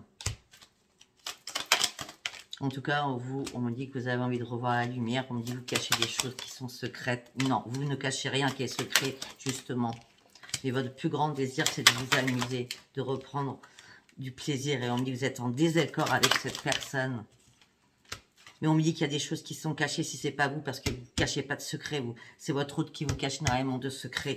En tout cas, on me dit que vous avez envie de revoir la lumière. On me dit que vous cachez des choses qui sont secrètes. Non, vous ne cachez rien qui est secret, justement. Mais votre plus grand désir, c'est de vous amuser, de reprendre du plaisir. Et on me dit que vous êtes en désaccord avec cette personne. Mais on me dit qu'il y a des choses qui sont cachées si c'est pas vous, parce que vous ne cachez pas de secret. C'est votre autre qui vous cache énormément de secrets.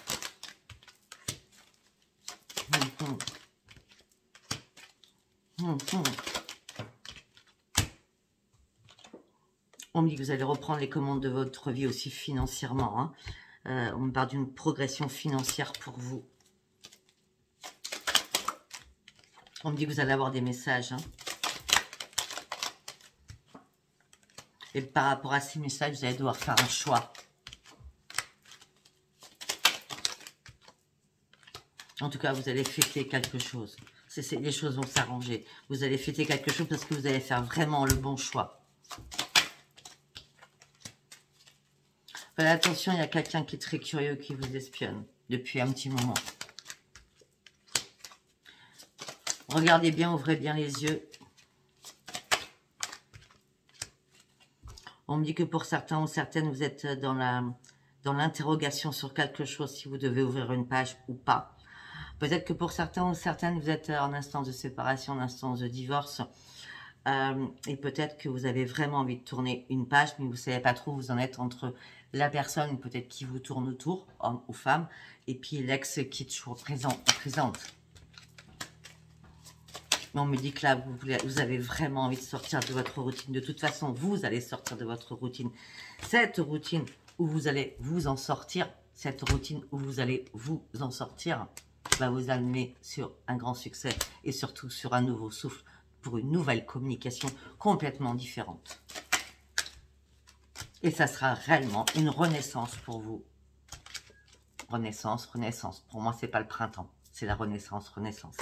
On me dit que vous allez reprendre les commandes de votre vie aussi financièrement. Hein. On me parle d'une progression financière pour vous. On me dit que vous allez avoir des messages. Hein. Et par rapport à ces messages, vous allez devoir faire un choix. En tout cas, vous allez fêter quelque chose. Les choses vont s'arranger. Vous allez fêter quelque chose parce que vous allez faire vraiment le bon choix. Faites attention, il y a quelqu'un qui est très curieux qui vous espionne depuis un petit moment. Regardez bien, ouvrez bien les yeux. On me dit que pour certains ou certaines, vous êtes dans l'interrogation sur quelque chose, si vous devez ouvrir une page ou pas. Peut-être que pour certains ou certaines, vous êtes en instance de séparation, en instance de divorce. Et peut-être que vous avez vraiment envie de tourner une page, mais vous ne savez pas trop où vous en êtes entre la personne peut-être qui vous tourne autour, homme ou femme, et puis l'ex qui est toujours présente. Mais on me dit que là, vous avez vraiment envie de sortir de votre routine. De toute façon, vous allez sortir de votre routine. Cette routine où vous allez vous en sortir, cette routine où vous allez vous en sortir, va vous amener sur un grand succès et surtout sur un nouveau souffle pour une nouvelle communication complètement différente. Et ça sera réellement une renaissance pour vous. Renaissance, renaissance. Pour moi, c'est pas le printemps, c'est la renaissance, renaissance.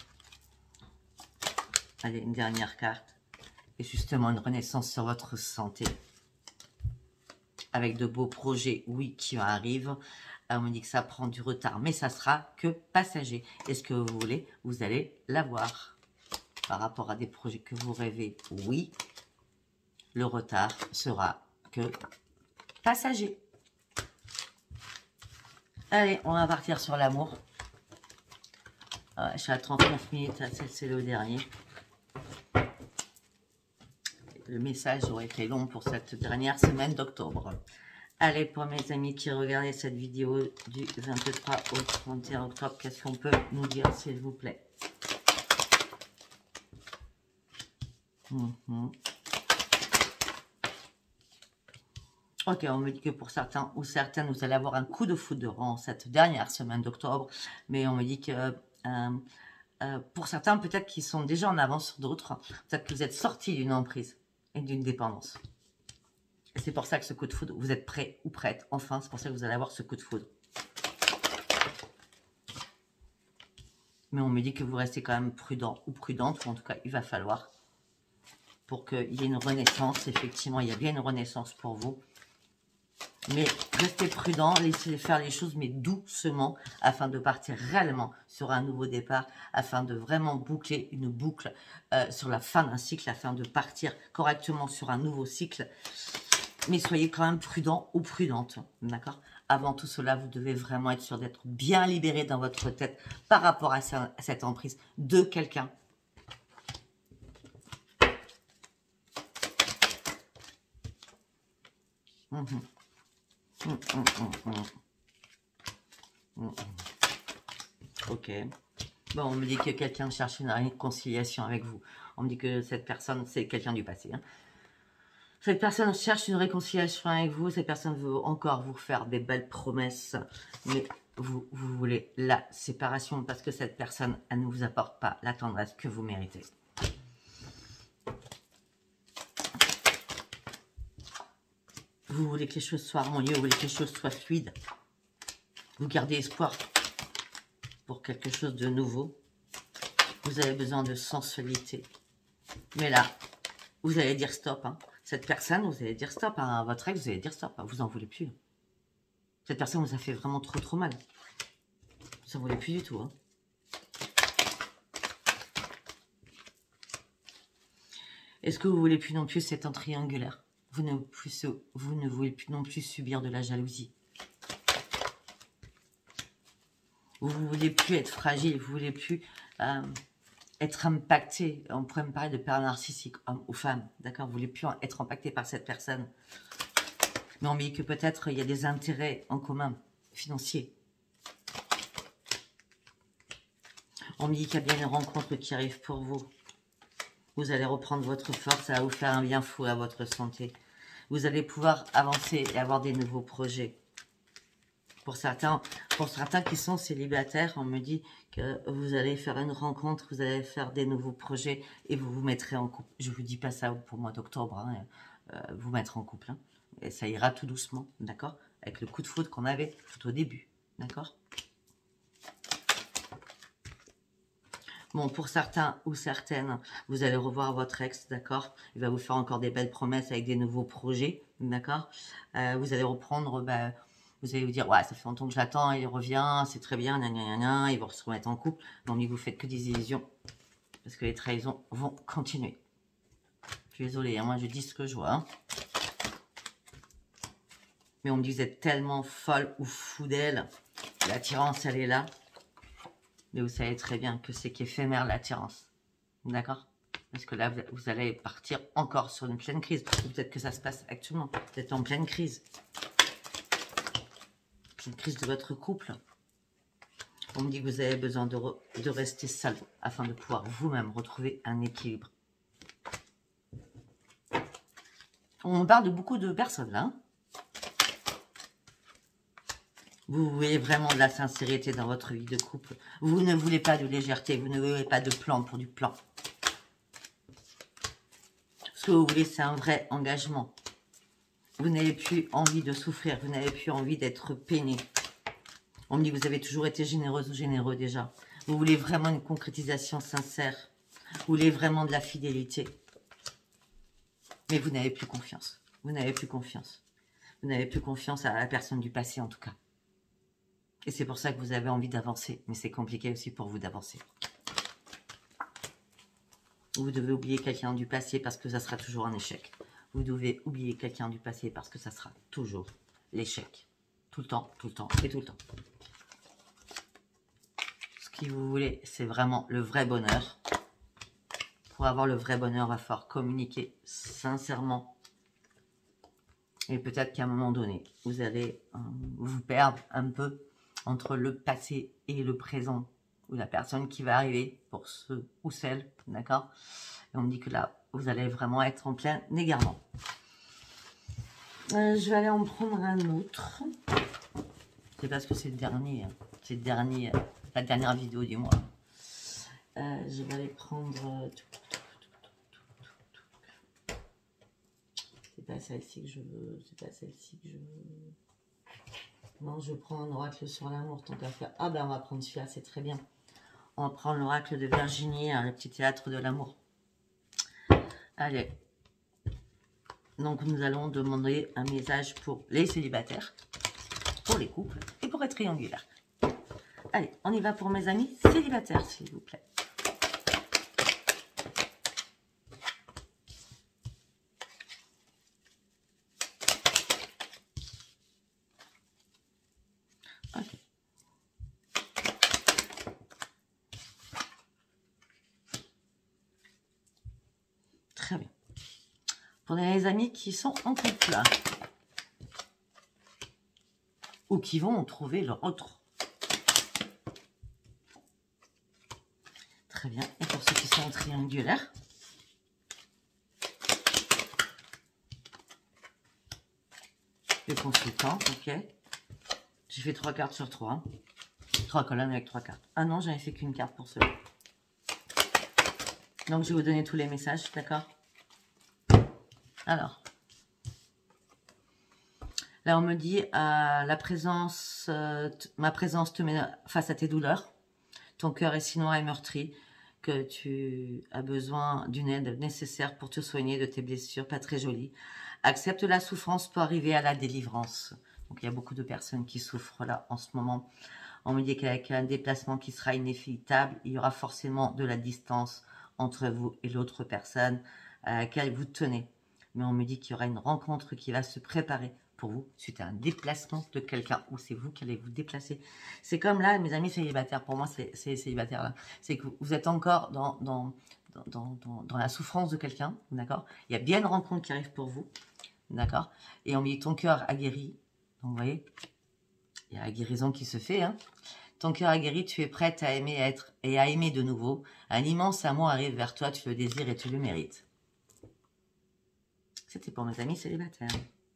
Allez, une dernière carte. Et justement, une renaissance sur votre santé. Avec de beaux projets, oui, qui arrivent. On me dit que ça prend du retard, mais ça sera que passager. Est-ce que vous voulez, vous allez l'avoir. Par rapport à des projets que vous rêvez, oui, le retard sera que passager. Allez, on va partir sur l'amour. Je suis à 39 minutes, c'est le dernier. le message aurait été long pour cette dernière semaine d'octobre. Allez, pour mes amis qui regardaient cette vidéo du 23 au 31 octobre, qu'est-ce qu'on peut nous dire, s'il vous plaît? Ok, on me dit que pour certains ou certaines, vous allez avoir un coup de foudre en cette dernière semaine d'octobre. Mais on me dit que pour certains, peut-être qu'ils sont déjà en avance sur d'autres. Peut-être que vous êtes sortis d'une emprise et d'une dépendance. Et c'est pour ça que ce coup de foudre, vous êtes prêt ou prête. Enfin, c'est pour ça que vous allez avoir ce coup de foudre. Mais on me dit que vous restez quand même prudent ou prudente. Ou en tout cas, il va falloir. Pour qu'il y ait une renaissance. Effectivement, il y a bien une renaissance pour vous. Mais restez prudent, laissez faire les choses, mais doucement, afin de partir réellement sur un nouveau départ, afin de vraiment boucler une boucle sur la fin d'un cycle, afin de partir correctement sur un nouveau cycle. Mais soyez quand même prudent ou prudente, d'accord? Avant tout cela, vous devez vraiment être sûr d'être bien libéré dans votre tête par rapport à cette emprise de quelqu'un. Ok. Bon, on me dit que quelqu'un cherche une réconciliation avec vous. On me dit que cette personne, c'est quelqu'un du passé. Hein. Cette personne cherche une réconciliation avec vous. Cette personne veut encore vous faire des belles promesses. Mais vous voulez la séparation parce que cette personne, elle ne vous apporte pas la tendresse que vous méritez. Vous voulez que les choses soient harmonieuses, vous voulez que les choses soient fluides. Vous gardez espoir pour quelque chose de nouveau. Vous avez besoin de sensualité. Mais là, vous allez dire stop. Hein. Cette personne, vous allez dire stop. Hein. Votre ex, vous allez dire stop. Hein. Vous n'en voulez plus. Cette personne vous a fait vraiment trop mal. Vous n'en voulez plus du tout. Hein. Est-ce que vous ne voulez plus non plus cet triangulaire? Vous ne voulez plus non plus subir de la jalousie. Vous ne voulez plus être fragile. Vous ne voulez plus être impacté. On pourrait me parler de père narcissique, homme ou femme. D'accord? Vous ne voulez plus être impacté par cette personne. Mais on me dit que peut-être il y a des intérêts en commun, financiers. On me dit qu'il y a bien une rencontre qui arrive pour vous. Vous allez reprendre votre force, ça va vous faire un bien fou à votre santé. Vous allez pouvoir avancer et avoir des nouveaux projets. Pour certains qui sont célibataires, on me dit que vous allez faire une rencontre, vous allez faire des nouveaux projets et vous vous mettrez en couple. Je ne vous dis pas ça pour le mois d'octobre, hein, vous mettre en couple. Hein, et ça ira tout doucement, d'accord? Avec le coup de foudre qu'on avait tout au début, d'accord? Bon, pour certains ou certaines, vous allez revoir votre ex, d'accord? Il va vous faire encore des belles promesses avec des nouveaux projets, d'accord? Vous allez reprendre, vous allez vous dire, ouais, ça fait longtemps que je l'attends, il revient, c'est très bien, nanana, il va se remettre en couple. Non, mais vous faites que des illusions, parce que les trahisons vont continuer. Je suis désolée, hein, moi je dis ce que je vois. Hein. Mais on me dit, vous êtes tellement folle ou fou d'elle, l'attirance, elle est là. Mais vous savez très bien que c'est qu'éphémère l'attirance. D'accord? Parce que là, vous allez partir encore sur une pleine crise. Ou peut-être que ça se passe actuellement. Vous êtes en pleine crise. Pleine crise de votre couple. On me dit que vous avez besoin de rester seul afin de pouvoir vous-même retrouver un équilibre. On parle de beaucoup de personnes là. Hein. Vous voulez vraiment de la sincérité dans votre vie de couple. Vous ne voulez pas de légèreté. Vous ne voulez pas de plan pour du plan. Ce que vous voulez, c'est un vrai engagement. Vous n'avez plus envie de souffrir. Vous n'avez plus envie d'être peiné. On me dit que vous avez toujours été généreuse ou généreux déjà. Vous voulez vraiment une concrétisation sincère. Vous voulez vraiment de la fidélité. Mais vous n'avez plus confiance. Vous n'avez plus confiance. Vous n'avez plus confiance à la personne du passé en tout cas. Et c'est pour ça que vous avez envie d'avancer. Mais c'est compliqué aussi pour vous d'avancer. Vous devez oublier quelqu'un du passé parce que ça sera toujours un échec. Vous devez oublier quelqu'un du passé parce que ça sera toujours l'échec. Tout le temps et tout le temps. Ce que vous voulez, c'est vraiment le vrai bonheur. pour avoir le vrai bonheur, il va falloir communiquer sincèrement. Et peut-être qu'à un moment donné, vous allez vous perdre un peu entre le passé et le présent, ou la personne qui va arriver pour ceux ou celles, d'accord? Et on me dit que là, vous allez vraiment être en plein égarement. Je vais aller en prendre un autre. C'est parce que c'est le dernier, la dernière vidéo du mois. Je vais aller prendre... C'est pas celle-ci que je veux, c'est pas celle-ci que je veux. Non, je prends un oracle sur l'amour, tant qu'à faire. Ah ben on va prendre celui-là, c'est très bien. On va prendre l'oracle de Virginie, le petit théâtre de l'amour. Allez. Donc nous allons demander un message pour les célibataires, pour les couples et pour les triangulaires. Allez, on y va pour mes amis célibataires, s'il vous plaît. Ok. Très bien. Pour les amis qui sont en couple ou qui vont trouver leur autre. Très bien. Et pour ceux qui sont en triangulaire, le consultant, ok. J'ai fait 3 cartes sur 3. 3 colonnes avec 3 cartes. Ah non, j'avais fait qu'une carte pour ceux-là. Donc, je vais vous donner tous les messages, d'accord? Alors, là, on me dit ma présence te met face à tes douleurs. Ton cœur est si noir et meurtri que tu as besoin d'une aide nécessaire pour te soigner de tes blessures, pas très jolies. Accepte la souffrance pour arriver à la délivrance. Donc, il y a beaucoup de personnes qui souffrent là en ce moment. On me dit qu'avec un déplacement qui sera inévitable, il y aura forcément de la distance entre vous et l'autre personne à laquelle vous tenez. Mais on me dit qu'il y aura une rencontre qui va se préparer pour vous suite à un déplacement de quelqu'un ou c'est vous qui allez vous déplacer. C'est comme là, mes amis célibataires, pour moi, c'est célibataire là. C'est que vous êtes encore dans la souffrance de quelqu'un, d'accord? Il y a bien une rencontre qui arrive pour vous, d'accord? Et on me dit ton cœur a guéri. Donc, vous voyez, il y a la guérison qui se fait, hein. Ton cœur a guéri, tu es prête à aimer et à aimer de nouveau. Un immense amour arrive vers toi, tu le désires et tu le mérites. C'était pour mes amis célibataires.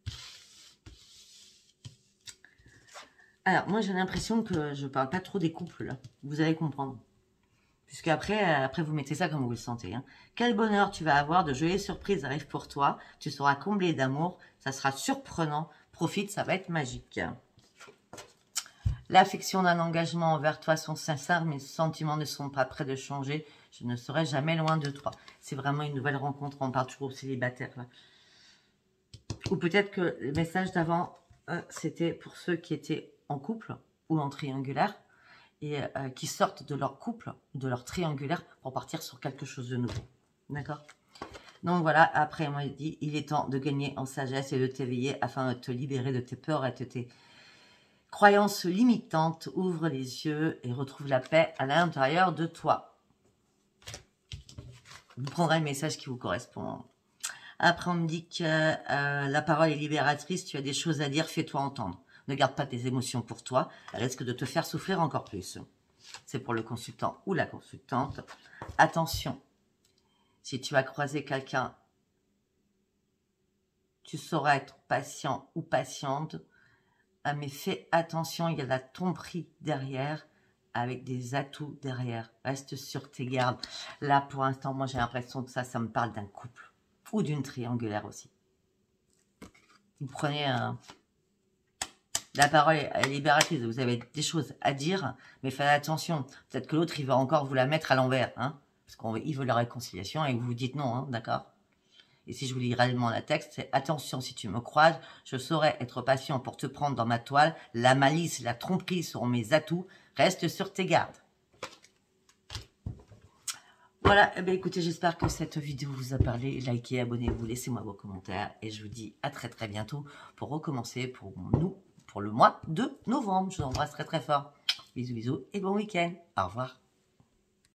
Alors, moi, j'ai l'impression que je ne parle pas trop des couples, là. Vous allez comprendre. Puisque après vous mettez ça comme vous le sentez. Hein. Quel bonheur tu vas avoir, de jolies surprises arrivent pour toi. Tu seras comblé d'amour, ça sera surprenant. Profite, ça va être magique. L'affection d'un engagement envers toi sont sincères, mes sentiments ne sont pas prêts de changer. Je ne serai jamais loin de toi. C'est vraiment une nouvelle rencontre, on parle toujours aux célibataires. Là. Ou peut-être que le message d'avant, c'était pour ceux qui étaient en couple ou en triangulaire et qui sortent de leur couple, de leur triangulaire pour partir sur quelque chose de nouveau. D'accord? Donc voilà, après, moi, il dit, il est temps de gagner en sagesse et de t'éveiller afin de te libérer de tes peurs et de tes croyances limitantes. Ouvre les yeux et retrouve la paix à l'intérieur de toi. Vous prendrez le message qui vous correspond. Après, on me dit que la parole est libératrice, tu as des choses à dire, fais-toi entendre. Ne garde pas tes émotions pour toi, elles risquent de te faire souffrir encore plus. C'est pour le consultant ou la consultante. Attention, si tu as croisé quelqu'un, tu sauras être patient ou patiente, mais fais attention, il y a la tromperie derrière, avec des atouts derrière. Reste sur tes gardes. Là, pour l'instant, moi, j'ai l'impression que ça me parle d'un couple ou d'une triangulaire aussi. Vous prenez la parole est libératrice, vous avez des choses à dire, mais faites attention. Peut-être que l'autre, il va encore vous la mettre à l'envers, hein, parce qu'il veut la réconciliation et que vous dites non, hein, d'accord? Et si je vous lis réellement la texte, c'est « Attention, si tu me croises, je saurai être patient pour te prendre dans ma toile. La malice, la tromperie seront mes atouts. Reste sur tes gardes. » Voilà, eh bien, écoutez, j'espère que cette vidéo vous a parlé. Likez, abonnez-vous, laissez-moi vos commentaires. Et je vous dis à très très bientôt pour recommencer pour nous, pour le mois de novembre. Je vous embrasse très très fort. Bisous bisous et bon week-end. Au revoir.